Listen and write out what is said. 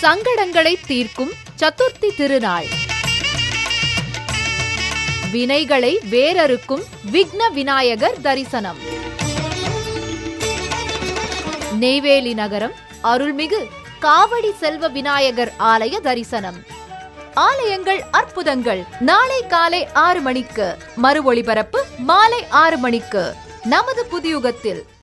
சங்கடங்களை தீர்க்கும் சதுர்த்தி திருநாள். வினைகளை வேரறுக்கும் விக்ன விநாயகர் தரிசனம். நெய்வேலி நகரம் அருள்மிகு காவடி செல்வ விநாயகர் ஆலய தரிசனம். ஆலயங்கள் அற்புதங்கள். நாளை காலை 6 மணிக்கு, மறு ஒளிபரப்பு மாலை 6 மணிக்கு நமது புதியுகத்தில்.